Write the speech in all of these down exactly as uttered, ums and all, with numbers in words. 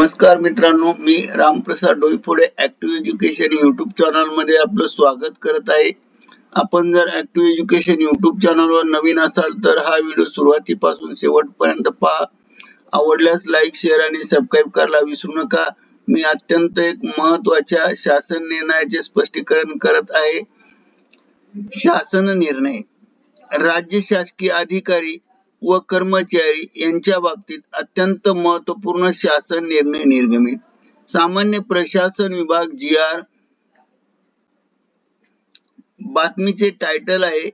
नमस्कार मित्रांनो, मी Ramprasad Doiphode active education YouTube channel मध्ये आपलं स्वागत करत आहे। आपण जर ऍक्टिव्ह एज्युकेशन युट्यूब चॅनलवर नवीन असाल तर हा व्हिडिओ सुरुवातीपासून शेवटपर्यंत पहा। आवडल्यास लाईक, शेअर आणि सबस्क्राइब करायला विसरू नका। मी अत्यंत एक महत्त्वाच्या शासन निर्णयाचे स्पष्टीकरण करत आहे। शासन निर्णय राज्य शासकीय अधिकारी व कर्मचारी यांच्या बाबतीत अत्यंत महत्त्वपूर्ण शासन निर्णय निर्गमित। सामान्य प्रशासन विभाग जी आर बातमीचे टायटल आहे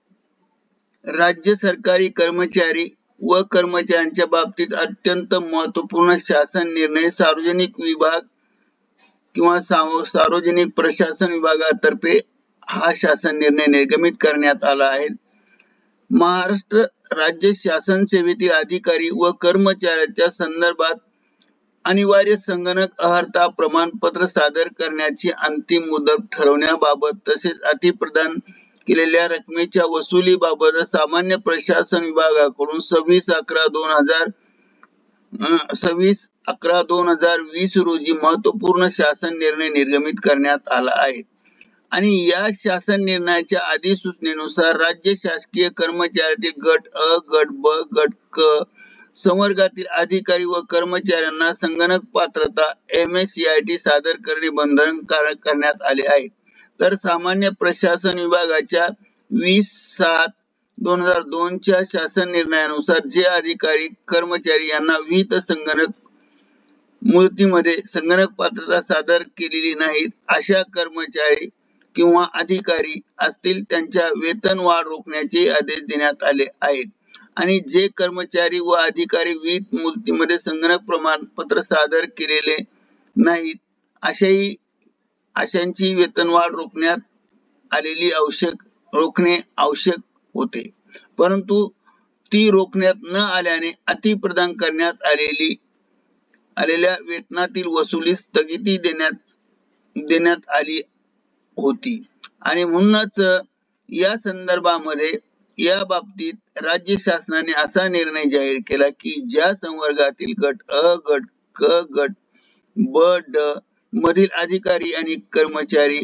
राज्य सरकारी कर्मचारी व कर्मचाऱ्यांच्या बाबतीत अत्यंत महत्त्वपूर्ण शासन निर्णय सार्वजनिक विभाग किंवा सार्वजनिक प्रशासन विभागातर्फे हा शासन निर्णय निर्गमित करण्यात आला आहे। महाराष्ट्र राज्य शासन सेवेतील अधिकारी व कर्मचाऱ्यांच्या संदर्भात अनिवार्य संगणक अर्हता प्रमाणपत्र सादर करण्याची अंतिम मुदत ठरवण्याबाबत तसेच अति प्रदान केलेल्या रकमेच्या वसुलीबाबत सामान्य प्रशासन विभागाकडून सव्वीस अकरा दोन हजार सव्वीस अकरा दोन हजार वीस रोजी महत्त्वपूर्ण शासन निर्णय निर्गमित करण्यात आला आहे। आणि या शासन निर्णयाच्या अधिसूचनेनुसार राज्य शासकीय कर्मचाऱ्यातील गट अ, गट ब, गट क संवर्गातील अधिकारी व कर्मचाऱ्यांना संगणक पात्रता M S C I T सादर करणे बंधनकारक करण्यात आले आहे। तर सामान्य प्रशासन विभागाच्या वीस सात दोन हजार दोन च्या शासन निर्णयानुसार जे अधिकारी कर्मचारी यांना विहित संगणक मुदतीमध्ये संगणक पात्रता सादर केलेली नाहीत अशा कर्मचारी किंवा अधिकारी असतील त्यांच्या वेतन वाढ रोखण्याचे आदेश देण्यात आले आहेत। आणि जे कर्मचारी व अधिकारी विहित मुदतीमध्ये संगणक प्रमाणपत्र सादर केलेले नाहीत अशाही अशांची वेतनवाढ रोखण्यात आलेली आवश्यक रोखणे आवश्यक होते, परंतु ती रोखण्यात न आल्याने अति प्रदान करण्यात आलेली आलेल्या वेतनातील वसुली स्थगिती देण्यात देण्यात आली होती। आणि म्हणूनच या संदर्भामध्ये या बाबतीत राज्य शासनाने असा निर्णय जाहीर केला की ज्या संवर्गातील गट अ, गट क, गट ब, ड मधील अधिकारी आणि कर्मचारी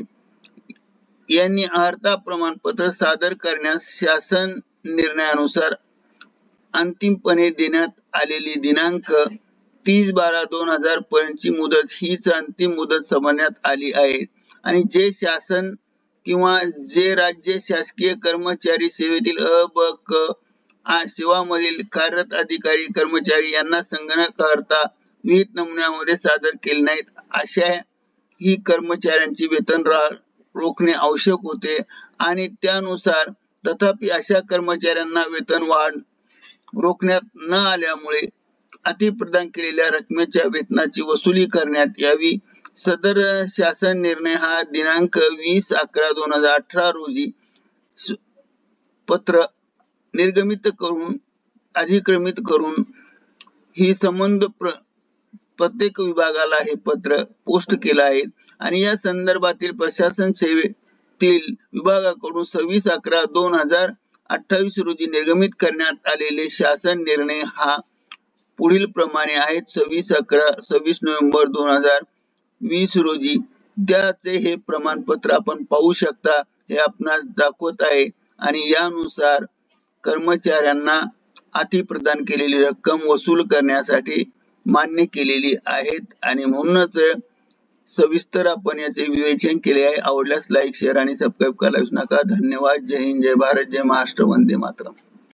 यांनी अर्हता प्रमाणपत्र सादर करण्यास शासन निर्णयानुसार अंतिमपणे देण्यात आलेली दिनांक तीस बारा दोन हजार पर्यंतची मुदत हीच अंतिम मुदत समजण्यात आली आहे। आणि जे शासन किंवा जे राज्य शासकीय कर्मचारी सेवेतील अ, ब, क सेवामधील कार्यरत अधिकारी कर्मचारी यांना संगणक अर्हता विहित नमुन्यामध्ये सादर केले नाहीत अशा ही कर्मचाऱ्यांची वेतन रोखणे आवश्यक होते। आणि त्यानुसार तथापि अशा कर्मचाऱ्यांना वेतन वाढ रोखण्यात न आल्यामुळे अति प्रदान केलेल्या रकमेच्या वेतनाची वसुली करण्यात यावी। सदर शासन निर्णय हा दिनांक वीस अकरा दोन हजार अठरा रोजी पत्र निर्गमित करून अधिक्रमित करून ही संबंध प्रत्येक विभागाला हे पत्र पोस्ट केलं आहे। आणि या संदर्भातील प्रशासन सेवेतील विभागाकडून सव्वीस अकरा दोन हजार अठ्ठावीस रोजी निर्गमित करण्यात आलेले शासन निर्णय हा पुढील प्रमाणे आहेत। सव्वीस अकरा सव्वीस नोव्हेंबर दोन हजार वीस रोजी त्याचे हे प्रमाणपत्र आपण पाहू शकता, हे आपणास दाखवत आहे। आणि यानुसार कर्मचाऱ्यांना अति प्रदान केलेली रक्कम वसूल करण्यासाठी मान्य केलेली आहेत। आणि म्हणूनच सविस्तर आपण याचे विवेचन केले आहे। आवडल्यास लाईक, शेअर आणि सबस्क्राइब करायला विसरू नका। धन्यवाद। जय हिंद, जय भारत, जय महाराष्ट्र, वंदे मातरम।